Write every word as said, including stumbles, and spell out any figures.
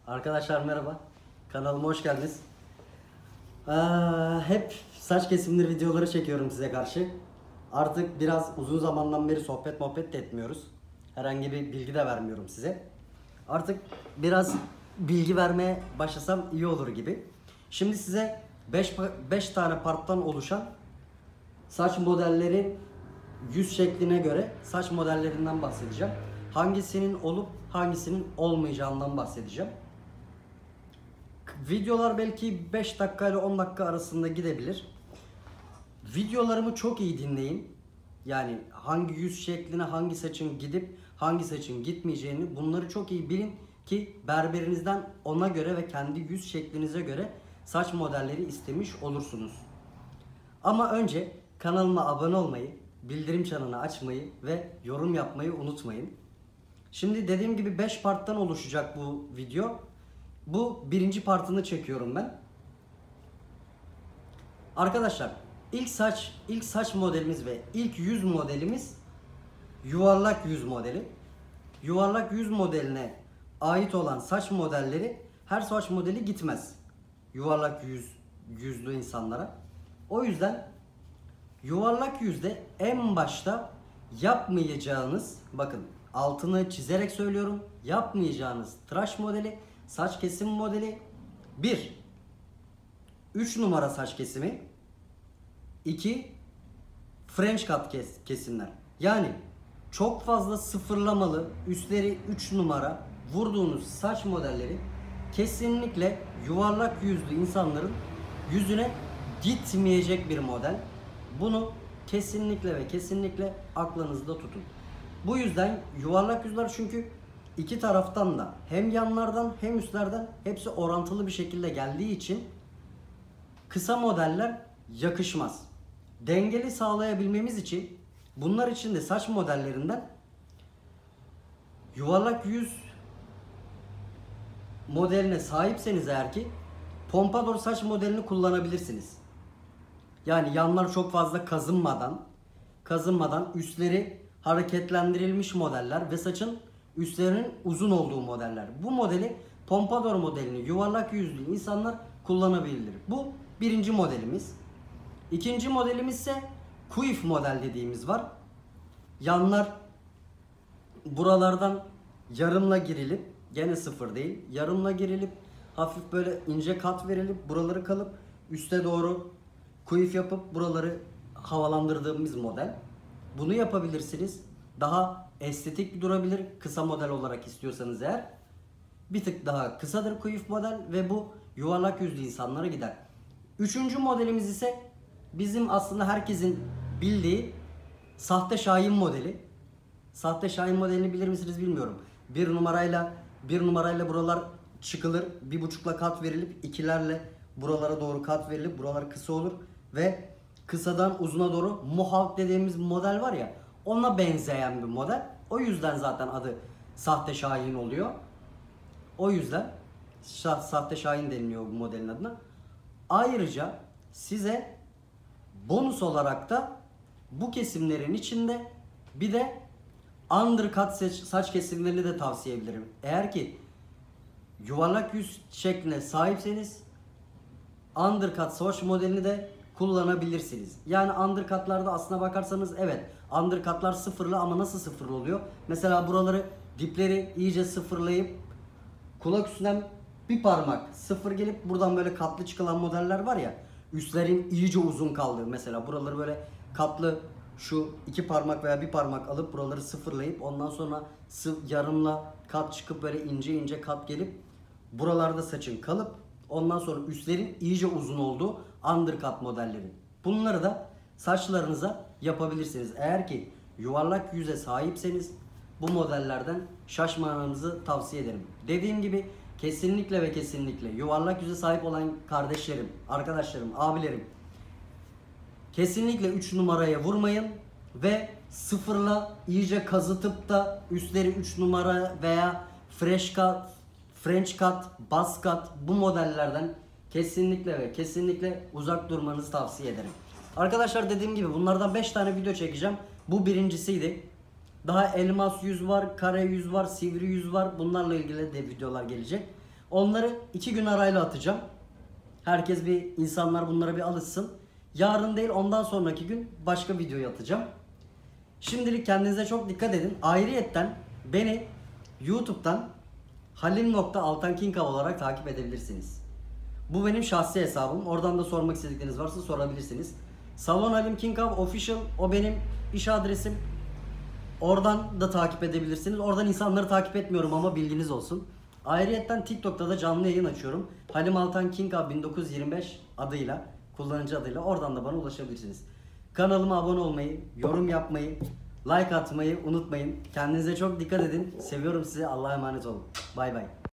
Arkadaşlar merhaba. Kanalıma hoş geldiniz. Ee, hep saç kesimleri videoları çekiyorum size karşı. Artık biraz uzun zamandan beri sohbet muhabbet de etmiyoruz. Herhangi bir bilgi de vermiyorum size. Artık biraz bilgi vermeye başlasam iyi olur gibi. Şimdi size beş tane parttan oluşan saç modelleri yüz şekline göre saç modellerinden bahsedeceğim. Hangisinin olup hangisinin olmayacağından bahsedeceğim. Videolar belki beş dakika ile on dakika arasında gidebilir. Videolarımı çok iyi dinleyin. Yani hangi yüz şekline hangi saçın gidip hangi saçın gitmeyeceğini bunları çok iyi bilin ki berberinizden ona göre ve kendi yüz şeklinize göre saç modelleri istemiş olursunuz. Ama önce kanalıma abone olmayı, bildirim çanını açmayı ve yorum yapmayı unutmayın. Şimdi dediğim gibi beş parttan oluşacak bu video. Bu birinci partını çekiyorum ben. Arkadaşlar ilk saç ilk saç modelimiz ve ilk yüz modelimiz yuvarlak yüz modeli. Yuvarlak yüz modeline ait olan saç modelleri her saç modeli gitmez. Yuvarlak yüz yüzlü insanlara. O yüzden yuvarlak yüzde en başta yapmayacağınız, bakın altını çizerek söylüyorum, yapmayacağınız tıraş modeli, saç kesim modeli bir. üç numara saç kesimi. iki. French cut kes, kesimler. Yani çok fazla sıfırlamalı, üstleri üç numara vurduğunuz saç modelleri kesinlikle yuvarlak yüzlü insanların yüzüne gitmeyecek bir model. Bunu kesinlikle ve kesinlikle aklınızda tutun. Bu yüzden yuvarlak yüzler, çünkü iki taraftan da hem yanlardan hem üstlerden hepsi orantılı bir şekilde geldiği için kısa modeller yakışmaz. Dengeli sağlayabilmemiz için bunlar için de saç modellerinden yuvarlak yüz modeline sahipseniz eğer ki pompadour saç modelini kullanabilirsiniz. Yani yanlar çok fazla kazınmadan, kazınmadan üstleri hareketlendirilmiş modeller ve saçın üstlerinin uzun olduğu modeller. Bu modeli pompadour modelini yuvarlak yüzlü insanlar kullanabilir. Bu birinci modelimiz. İkinci modelimiz ise kuif model dediğimiz var. Yanlar buralardan yarımla girilip, gene sıfır değil, yarımla girilip hafif böyle ince kat verilip buraları kalıp üste doğru kuif yapıp buraları havalandırdığımız model. Bunu yapabilirsiniz. Daha estetik durabilir. Kısa model olarak istiyorsanız eğer. Bir tık daha kısadır kuif model ve bu yuvarlak yüzlü insanlara gider. Üçüncü modelimiz ise bizim aslında herkesin bildiği sahte şahin modeli. Sahte şahin modelini bilir misiniz bilmiyorum. Bir numarayla bir numarayla buralar çıkılır. Bir buçukla kat verilip ikilerle buralara doğru kat verilip buralar kısa olur ve kısadan uzuna doğru mohawk dediğimiz model var ya, ona benzeyen bir model. O yüzden zaten adı sahte şahin oluyor. O yüzden sahte şahin deniliyor bu modelin adına. Ayrıca size bonus olarak da bu kesimlerin içinde bir de undercut saç, saç kesimlerini de tavsiye ederim. Eğer ki yuvarlak yüz şekline sahipseniz undercut saç modelini de kullanabilirsiniz. Yani undercut'larda aslına bakarsanız evet, undercut'lar sıfırlı ama nasıl sıfırlı oluyor? Mesela buraları, dipleri iyice sıfırlayıp kulak üstünden bir parmak sıfır gelip buradan böyle katlı çıkılan modeller var ya, üstlerin iyice uzun kaldığı, mesela buraları böyle katlı şu iki parmak veya bir parmak alıp buraları sıfırlayıp ondan sonra yarımla kat çıkıp böyle ince ince kat gelip buralarda saçın kalıp ondan sonra üstlerin iyice uzun olduğu undercut modelleri. Bunları da saçlarınıza yapabilirsiniz. Eğer ki yuvarlak yüze sahipseniz bu modellerden şaşmamanızı tavsiye ederim. Dediğim gibi kesinlikle ve kesinlikle yuvarlak yüze sahip olan kardeşlerim, arkadaşlarım, abilerim kesinlikle üç numaraya vurmayın ve sıfırla iyice kazıtıp da üstleri üç numara veya fresh cut, French cut, buzz cut bu modellerden kesinlikle ve kesinlikle uzak durmanızı tavsiye ederim. Arkadaşlar dediğim gibi bunlardan beş tane video çekeceğim. Bu birincisiydi. Daha elmas yüz var, kare yüz var, sivri yüz var. Bunlarla ilgili de videolar gelecek. Onları iki gün arayla atacağım. Herkes bir, insanlar bunlara bir alışsın. Yarın değil ondan sonraki gün başka videoyu atacağım. Şimdilik kendinize çok dikkat edin. Ayrıyetten beni YouTube'dan halim.altankinkav olarak takip edebilirsiniz. Bu benim şahsi hesabım. Oradan da sormak istedikleriniz varsa sorabilirsiniz. Salon Halim Kinkav Official, o benim iş adresim. Oradan da takip edebilirsiniz. Oradan insanları takip etmiyorum ama bilginiz olsun. Ayrıyetten TikTok'ta da canlı yayın açıyorum. Halim Altan Kinkav bin dokuz yüz yirmi beş adıyla, kullanıcı adıyla, oradan da bana ulaşabilirsiniz. Kanalıma abone olmayı, yorum yapmayı, like atmayı unutmayın. Kendinize çok dikkat edin. Seviyorum sizi. Allah'a emanet olun. Bay bay.